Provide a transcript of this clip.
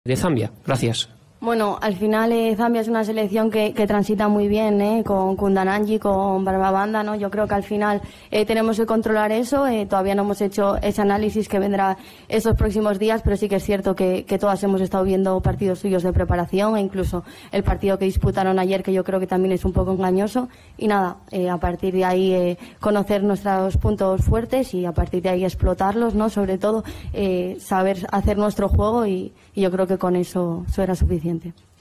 de Zambia. Gracias. Bueno, al final Zambia es una selección que transita muy bien, con Kundananji, con Barbabanda, ¿no? Yo creo que al final tenemos que controlar eso. Todavía no hemos hecho ese análisis que vendrá esos próximos días, pero sí que es cierto que todas hemos estado viendo partidos suyos de preparación, e incluso el partido que disputaron ayer, que yo creo que también es un poco engañoso. Y nada, a partir de ahí conocer nuestros puntos fuertes y a partir de ahí explotarlos, ¿no? Sobre todo saber hacer nuestro juego y yo creo que con eso era suficiente.